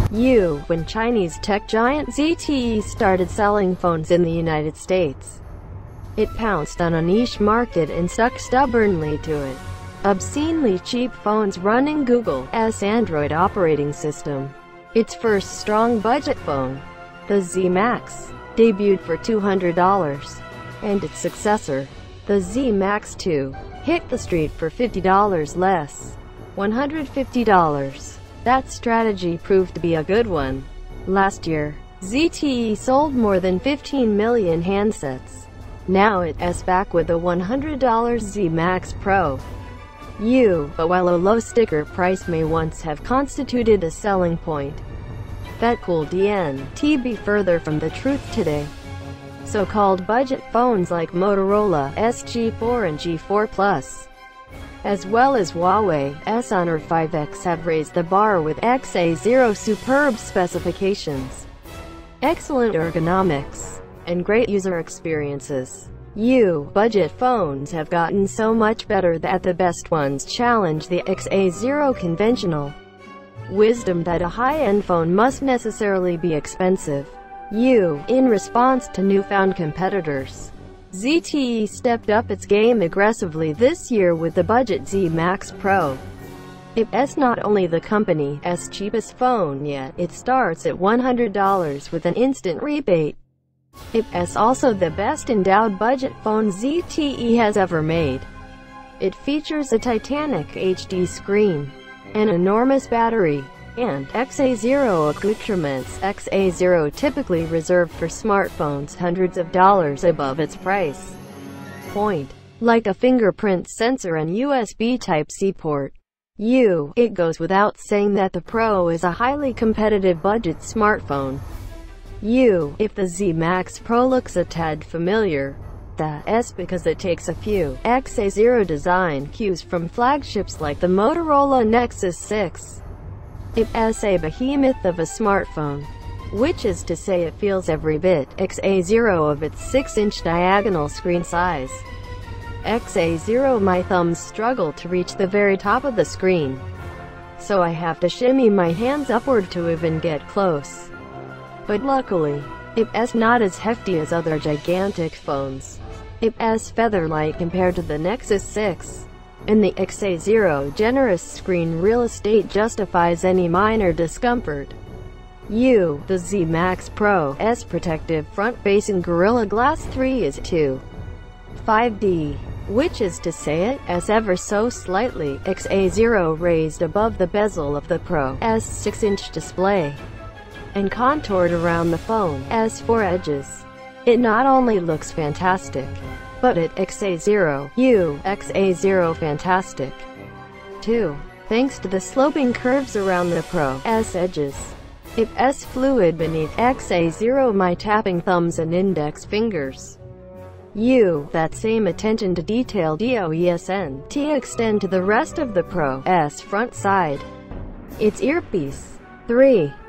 When Chinese tech giant ZTE started selling phones in the United States, it pounced on a niche market and stuck stubbornly to it. Obscenely cheap phones running Google's Android operating system. Its first strong budget phone, the Z Max, debuted for $200, and its successor, the Z Max 2, hit the street for $50 less, $150. That strategy proved to be a good one. Last year, ZTE sold more than 15 million handsets. Now it's back with a $100 Z Max Pro. But while a low sticker price may once have constituted a selling point, that could be further from the truth today. So-called budget phones like Motorola SG4 and G4 Plus, as well as Huawei's Honor 5X, have raised the bar with XA0's superb specifications, excellent ergonomics, and great user experiences. Budget phones have gotten so much better that the best ones challenge the XA0 conventional wisdom that a high-end phone must necessarily be expensive. In response to newfound competitors, ZTE stepped up its game aggressively this year with the budget Z Max Pro. It's not only the company's cheapest phone yet, it starts at $100 with an instant rebate. It's also the best endowed budget phone ZTE has ever made. It features a Titanic HD screen, an enormous battery, and XA0 accoutrements. XA0 typically reserved for smartphones hundreds of dollars above its price point, like a fingerprint sensor and USB Type-C port. It goes without saying that the Pro is a highly competitive budget smartphone. If the Z Max Pro looks a tad familiar, that's because it takes a few XA0 design cues from flagships like the Motorola Nexus 6. It's a behemoth of a smartphone, which is to say it feels every bit XA0 of its 6-inch diagonal screen size. XA0, my thumbs struggle to reach the very top of the screen, so I have to shimmy my hands upward to even get close. But luckily, it's not as hefty as other gigantic phones. It's feather-light compared to the Nexus 6. And the XA0 generous screen real estate justifies any minor discomfort. The Z Max Pro's protective front-facing Gorilla Glass 3 is 2.5D, which is to say it's ever so slightly XA0 raised above the bezel of the Pro's 6-inch display, and contoured around the phone's four edges. It not only looks fantastic, but XA0 fantastic too, thanks to the sloping curves around the Pro's edges. It's fluid beneath XA0 my tapping thumbs and index fingers. That same attention to detail doesn't extend to the rest of the Pro's front side. Its earpiece 3